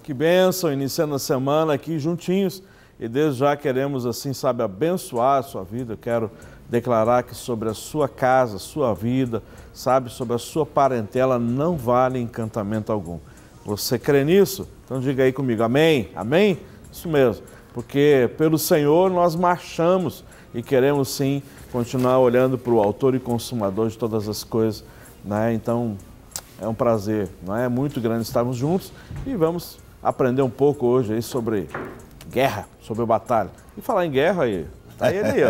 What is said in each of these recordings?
Que bênção, iniciando a semana aqui juntinhos. E desde já queremos, assim, sabe, abençoar a sua vida. Eu quero declarar que sobre a sua casa, sua vida, sabe, sobre a sua parentela, não vale encantamento algum. Você crê nisso? Então diga aí comigo, amém? Amém? Isso mesmo, porque pelo Senhor nós marchamos e queremos sim continuar olhando para o autor e consumador de todas as coisas, né? Então é um prazer, não é? Muito grande estarmos juntos e vamos aprender um pouco hoje aí sobre guerra, sobre batalha. E falar em guerra aí, tá ele aí,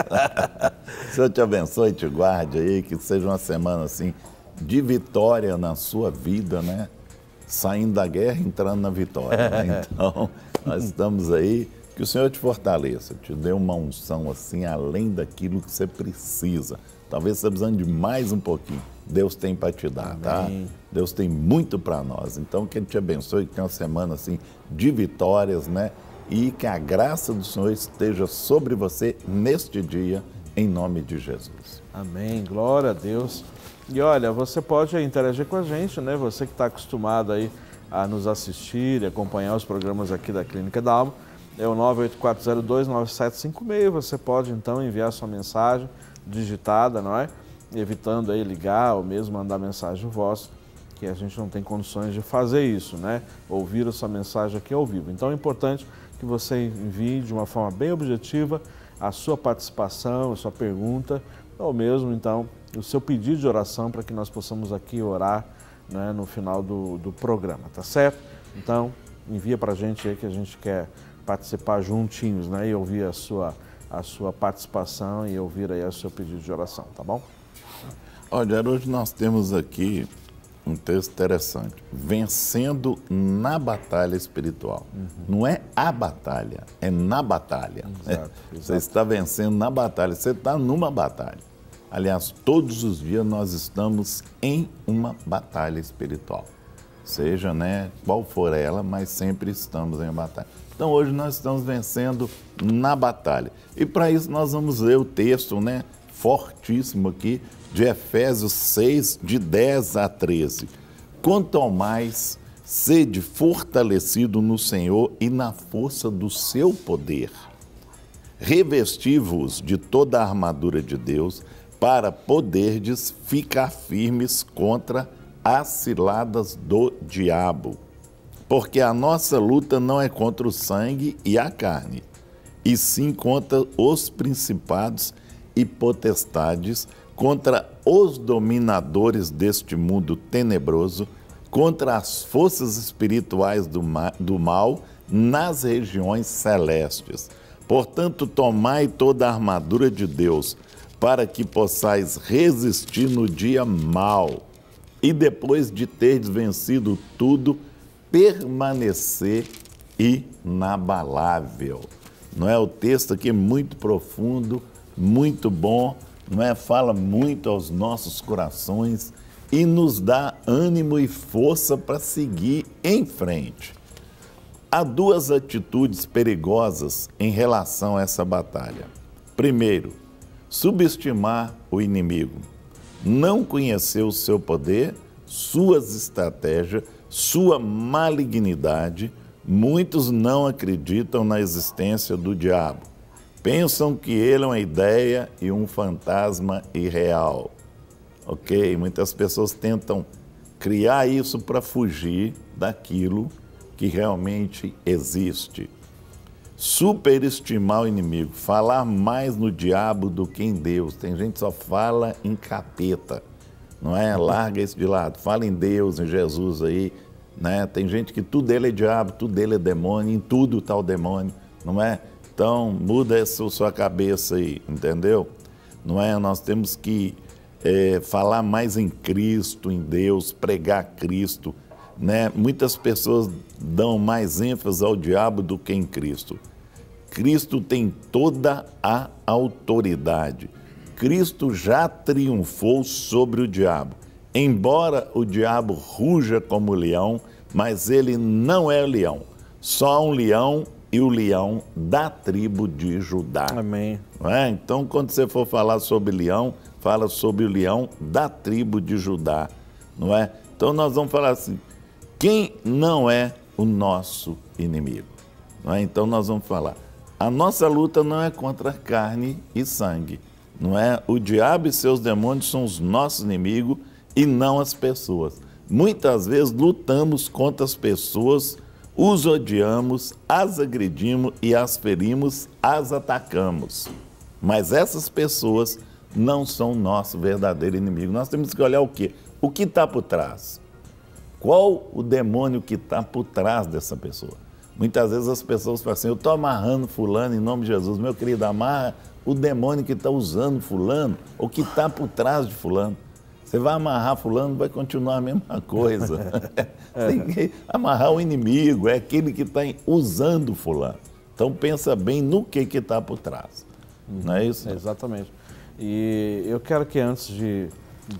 ó. Senhor te abençoe e te guarde aí, que seja uma semana assim de vitória na sua vida, né? Saindo da guerra, entrando na vitória, né? Então, nós estamos aí, que o Senhor te fortaleça, te dê uma unção assim, além daquilo que você precisa. Talvez você precisando de mais um pouquinho. Deus tem para te dar, tá? Deus tem muito para nós. Então, que Ele te abençoe, que tenha uma semana assim de vitórias, né? E que a graça do Senhor esteja sobre você neste dia, em nome de Jesus. Amém, glória a Deus. E olha, você pode interagir com a gente, né? Você que está acostumado aí a nos assistir e acompanhar os programas aqui da Clínica da Alma, é o 984029756. Você pode então enviar sua mensagem digitada, não é? Evitando aí ligar ou mesmo mandar mensagem voz, que a gente não tem condições de fazer isso, né? Ouvir a sua mensagem aqui ao vivo. Então é importante que você envie de uma forma bem objetiva a sua participação, a sua pergunta, ou mesmo então o seu pedido de oração para que nós possamos aqui orar, né, no final do programa, tá certo? Então envia para a gente aí que a gente quer participar juntinhos, né? E ouvir a sua participação e ouvir aí o seu pedido de oração, tá bom? Olha, hoje nós temos aqui um texto interessante. Vencendo na batalha espiritual. Não é a batalha, é na batalha. Exato. Você está vencendo na batalha, você está numa batalha. Aliás, todos os dias nós estamos em uma batalha espiritual. Seja, né, qual for ela, mas sempre estamos em uma batalha. Então hoje nós estamos vencendo na batalha. E para isso nós vamos ler o texto, né, fortíssimo aqui, de Efésios 6, de 10 a 13. Quanto ao mais, sede fortalecido no Senhor e na força do seu poder. Revesti-vos de toda a armadura de Deus, para poderdes ficar firmes contra as ciladas do diabo. Porque a nossa luta não é contra o sangue e a carne, e sim contra os principados e potestades, contra os dominadores deste mundo tenebroso, contra as forças espirituais do mal nas regiões celestes. Portanto, tomai toda a armadura de Deus, para que possais resistir no dia mau, e depois de teres vencido tudo, permanecer inabalável. Não é? O texto aqui é muito profundo, muito bom, não é? Fala muito aos nossos corações e nos dá ânimo e força para seguir em frente. Há duas atitudes perigosas em relação a essa batalha. Primeiro, subestimar o inimigo, não conhecer o seu poder, suas estratégias, sua malignidade. Muitos não acreditam na existência do diabo. Pensam que ele é uma ideia e um fantasma irreal. Ok? Muitas pessoas tentam criar isso para fugir daquilo que realmente existe. Superestimar o inimigo, falar mais no diabo do que em Deus. Tem gente que só fala em capeta, não é? Larga isso de lado, fala em Deus, em Jesus aí, né? Tem gente que tudo dele é diabo, tudo dele é demônio, em tudo está o demônio, não é? Então, muda essa sua cabeça aí, entendeu? Não é? Nós temos que falar mais em Cristo, em Deus, pregar Cristo, né? Muitas pessoas dão mais ênfase ao diabo do que em Cristo. Cristo tem toda a autoridade. Cristo já triunfou sobre o diabo. Embora o diabo ruja como leão, mas ele não é leão. Só um leão e o leão da tribo de Judá. Amém. Não é? Então, quando você for falar sobre leão, fala sobre o leão da tribo de Judá. Não é? Então, nós vamos falar assim, quem não é o nosso inimigo. Não é? Então nós vamos falar, a nossa luta não é contra carne e sangue, não é? O diabo e seus demônios são os nossos inimigos e não as pessoas. Muitas vezes lutamos contra as pessoas, os odiamos, as agredimos e as ferimos, as atacamos. Mas essas pessoas não são nosso verdadeiro inimigo. Nós temos que olhar o quê? O que está por trás? Qual o demônio que está por trás dessa pessoa? Muitas vezes as pessoas falam assim, eu estou amarrando fulano em nome de Jesus. Meu querido, amarra o demônio que está usando fulano, ou que está por trás de fulano. Você vai amarrar fulano, vai continuar a mesma coisa. Tem que amarrar o inimigo, é aquele que está usando fulano. Então pensa bem no que está por trás. Não é isso? Exatamente. E eu quero que antes de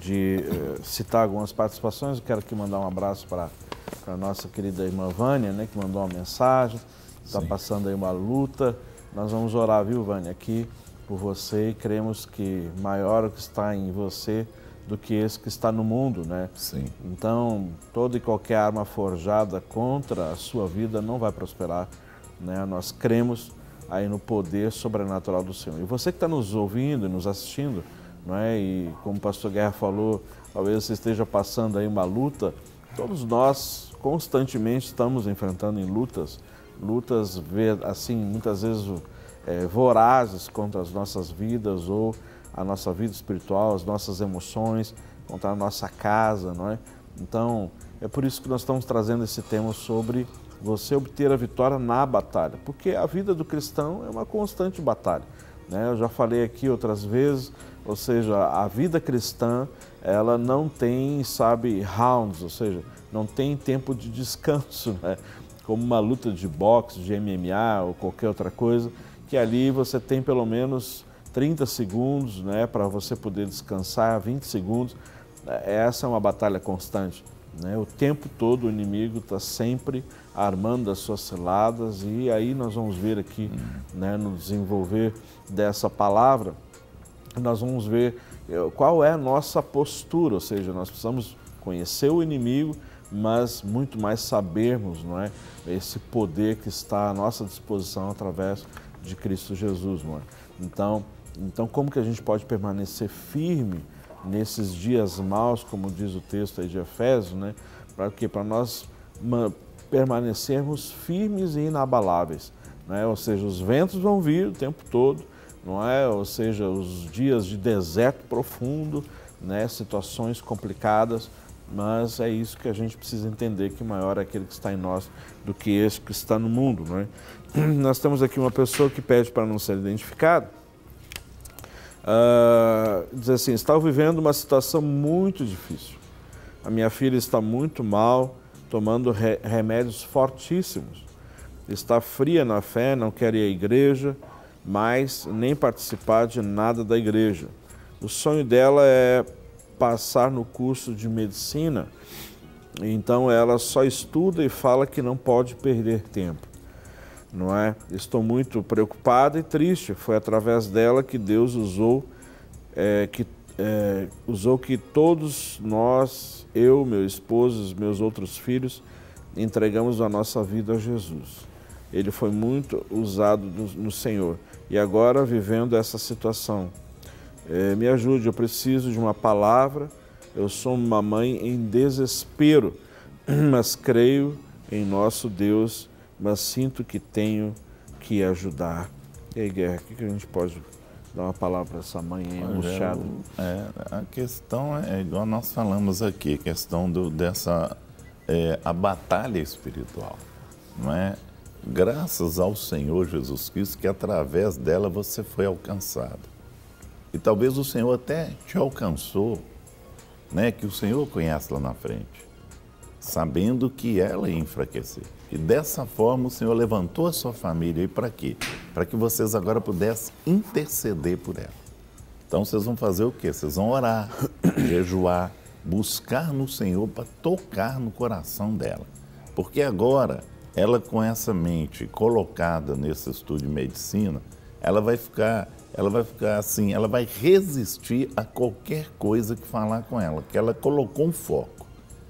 citar algumas participações, eu quero aqui mandar um abraço para a nossa querida irmã Vânia, né, que mandou uma mensagem, está passando aí uma luta. Nós vamos orar, viu, Vânia, aqui por você e cremos que maior o que está em você do que esse que está no mundo, né? Sim. Então, toda e qualquer arma forjada contra a sua vida não vai prosperar, né? Nós cremos aí no poder sobrenatural do Senhor. E você que está nos ouvindo e nos assistindo, não é? E como o pastor Guerra falou, talvez você esteja passando aí uma luta. Todos nós constantemente estamos enfrentando em lutas assim, muitas vezes vorazes contra as nossas vidas ou a nossa vida espiritual, as nossas emoções, contra a nossa casa, não é? Então, é por isso que nós estamos trazendo esse tema sobre você obter a vitória na batalha, porque a vida do cristão é uma constante batalha, né? Eu já falei aqui outras vezes, ou seja, a vida cristã, ela não tem, sabe, rounds, ou seja, não tem tempo de descanso, né? Como uma luta de boxe, de MMA ou qualquer outra coisa, que ali você tem pelo menos 30 segundos, né, para você poder descansar, 20 segundos. Essa é uma batalha constante, né? O tempo todo o inimigo está sempre armando as suas ciladas e aí nós vamos ver aqui, né, no desenvolver dessa palavra, nós vamos ver qual é a nossa postura, ou seja, nós precisamos conhecer o inimigo, mas muito mais sabermos, não é, esse poder que está à nossa disposição através de Cristo Jesus, não é? Então, como que a gente pode permanecer firme nesses dias maus, como diz o texto aí de Efésios, né? Para quê? Para nós permanecermos firmes e inabaláveis, né? Ou seja, os ventos vão vir o tempo todo, não é? Ou seja, os dias de deserto profundo, né? Situações complicadas, mas é isso que a gente precisa entender, que maior é aquele que está em nós do que esse que está no mundo, não é? Nós temos aqui uma pessoa que pede para não ser identificado. Diz assim, estou vivendo uma situação muito difícil. A minha filha está muito mal, tomando remédios fortíssimos. Está fria na fé, não quer ir à igreja, mas nem participar de nada da igreja. O sonho dela é passar no curso de medicina, então ela só estuda e fala que não pode perder tempo. Não é? Estou muito preocupada e triste. Foi através dela que Deus usou que todos nós, eu, meu esposo, os meus outros filhos, entregamos a nossa vida a Jesus. Ele foi muito usado no Senhor. E agora, vivendo essa situação, me ajude, eu preciso de uma palavra. Eu sou uma mãe em desespero, mas creio em nosso Deus, mas sinto que tenho que ajudar. E aí, Guerra, o que a gente pode dar uma palavra para essa mãe angustiada? A questão é igual nós falamos aqui, a questão a batalha espiritual, não é? Graças ao Senhor Jesus Cristo, que através dela você foi alcançado. E talvez o Senhor até te alcançou, né? Que o Senhor conhece lá na frente, sabendo que ela ia enfraquecer. E dessa forma o Senhor levantou a sua família. E para quê? Para que vocês agora pudessem interceder por ela. Então vocês vão fazer o quê? Vocês vão orar, jejuar, buscar no Senhor para tocar no coração dela. Porque agora, ela com essa mente colocada nesse estudo de medicina, ela vai ficar assim, ela vai resistir a qualquer coisa que falar com ela, que ela colocou um foco.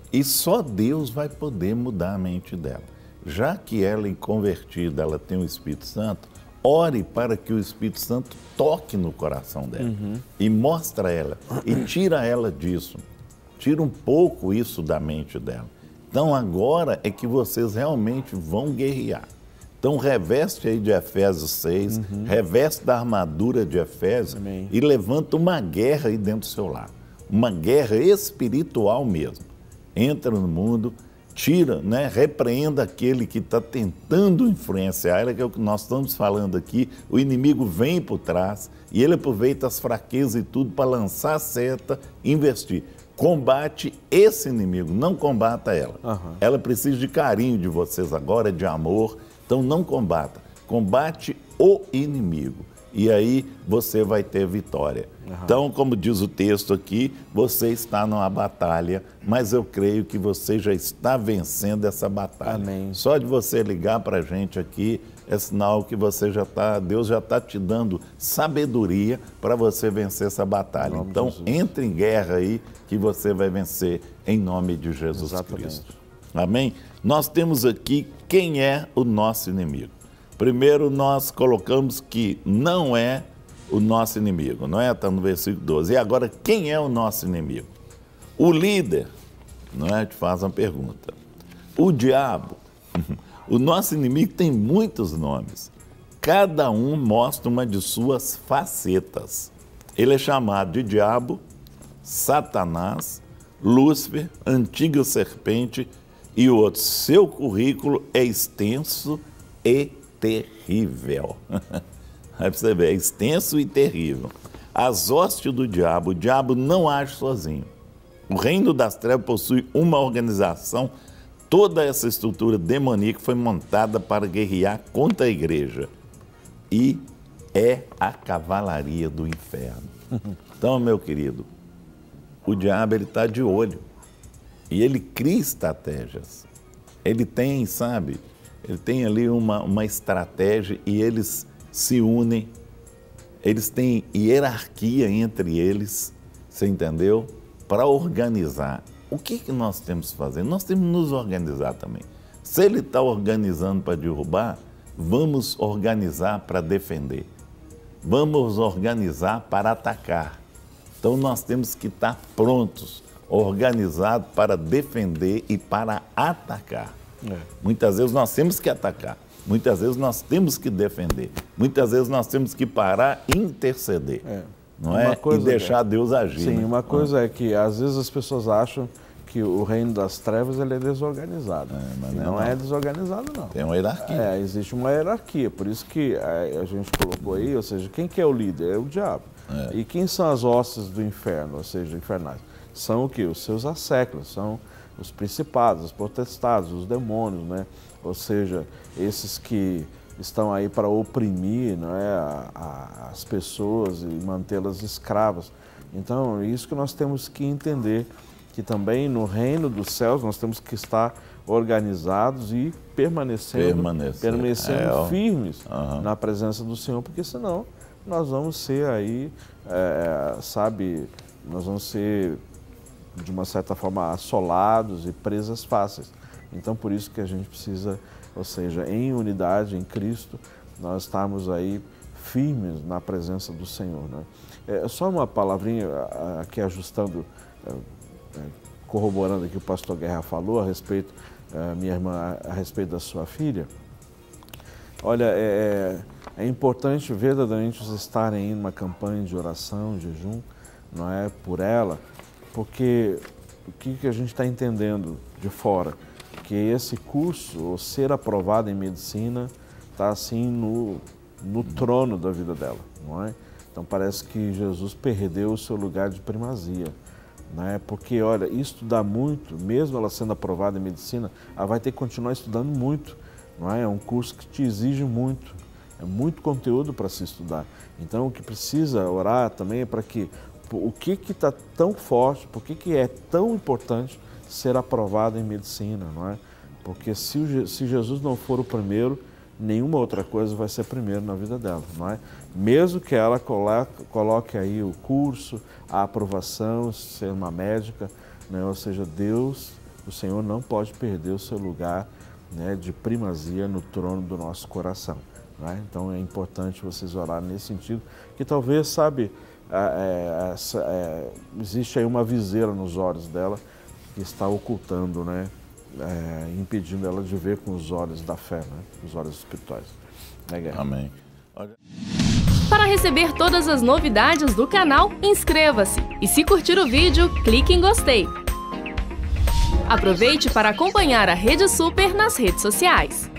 E só Deus vai poder mudar a mente dela. Já que ela é convertida, ela tem o Espírito Santo, ore para que o Espírito Santo toque no coração dela e mostra ela e tira ela disso. Tira um pouco isso da mente dela. Então agora é que vocês realmente vão guerrear. Então reveste aí de Efésios 6, reveste da armadura de Efésios. Amém. E levanta uma guerra aí dentro do seu lar. Uma guerra espiritual mesmo. Entra no mundo, tira, né, repreenda aquele que está tentando influenciar ela, que é o que nós estamos falando aqui. O inimigo vem por trás e ele aproveita as fraquezas e tudo para lançar a seta, investir. Combate esse inimigo, não combata ela. Ela precisa de carinho de vocês agora, de amor. Então não combata, combate o inimigo. E aí você vai ter vitória. Então, como diz o texto aqui, você está numa batalha, mas eu creio que você já está vencendo essa batalha. Amém. Só de você ligar para a gente aqui, é sinal que você já está, Deus já está te dando sabedoria para você vencer essa batalha. Então, entre em guerra aí, que você vai vencer em nome de Jesus Cristo. Amém? Nós temos aqui quem é o nosso inimigo. Primeiro, nós colocamos que não é o nosso inimigo, não é? Está no versículo 12. E agora, quem é o nosso inimigo? O líder, não é? Te faz uma pergunta. O diabo. O nosso inimigo tem muitos nomes. Cada um mostra uma de suas facetas. Ele é chamado de diabo, Satanás, Lúcifer, antiga serpente e o outro. Seu currículo é extenso e terrível. Aí você vê, é extenso e terrível. As hostes do diabo, o diabo não age sozinho. O reino das trevas possui uma organização. Toda essa estrutura demoníaca foi montada para guerrear contra a igreja. E é a cavalaria do inferno. Então, meu querido, o diabo está de olho. E ele cria estratégias. Ele tem, sabe, ele tem ali uma estratégia e eles se unem. Eles têm hierarquia entre eles, você entendeu? Para organizar. O que nós temos que fazer? Nós temos que nos organizar também. Se ele está organizando para derrubar, vamos organizar para defender. Vamos organizar para atacar. Então nós temos que estar prontos, organizados para defender e para atacar. Muitas vezes nós temos que atacar, muitas vezes nós temos que defender, muitas vezes nós temos que parar e interceder, não é? E deixar Deus agir. Sim, né? uma coisa é que às vezes as pessoas acham que o reino das trevas ele é desorganizado. Mas não é desorganizado, não. Tem uma hierarquia. Existe uma hierarquia, por isso que a gente colocou aí, ou seja, quem que é o líder? É o diabo. E quem são as hostes do inferno, ou seja, infernais? São o quê? Os seus asséculos, são os principados, os potestades, os demônios, né? Ou seja, esses que estão aí para oprimir, não é, as pessoas e mantê-las escravas. Então, é isso que nós temos que entender, que também no reino dos céus nós temos que estar organizados e permanecendo firmes na presença do Senhor, porque senão nós vamos ser aí, nós vamos ser de uma certa forma assolados e presas fáceis. Então por isso que a gente precisa, ou seja, em unidade, em Cristo, nós estamos aí firmes na presença do Senhor, né? Só uma palavrinha aqui ajustando, corroborando aqui o pastor Guerra falou a respeito, minha irmã, a respeito da sua filha. Olha, é importante verdadeiramente vocês estarem em uma campanha de oração, de jejum, não é, por ela, porque o que a gente está entendendo de fora? Que esse curso, ou ser aprovado em medicina, está assim no trono da vida dela, não é? Então parece que Jesus perdeu o seu lugar de primazia, né? Porque, olha, estudar muito, mesmo ela sendo aprovada em medicina, ela vai ter que continuar estudando muito, não é? É um curso que te exige muito, é muito conteúdo para se estudar. Então o que precisa orar também é para que o que está tão forte, por que é tão importante ser aprovado em medicina, não é? Porque se Jesus não for o primeiro, nenhuma outra coisa vai ser primeiro na vida dela, não é? Mesmo que ela coloque aí o curso, a aprovação, ser uma médica, né? Ou seja, Deus o Senhor não pode perder o seu lugar, né, de primazia no trono do nosso coração, né? Então é importante vocês orarem nesse sentido, que talvez, sabe, existe aí uma viseira nos olhos dela que está ocultando, né, impedindo ela de ver com os olhos da fé, né, os olhos espirituais. Né, Amém. Para receber todas as novidades do canal, inscreva-se e, se curtir o vídeo, clique em gostei. Aproveite para acompanhar a Rede Super nas redes sociais.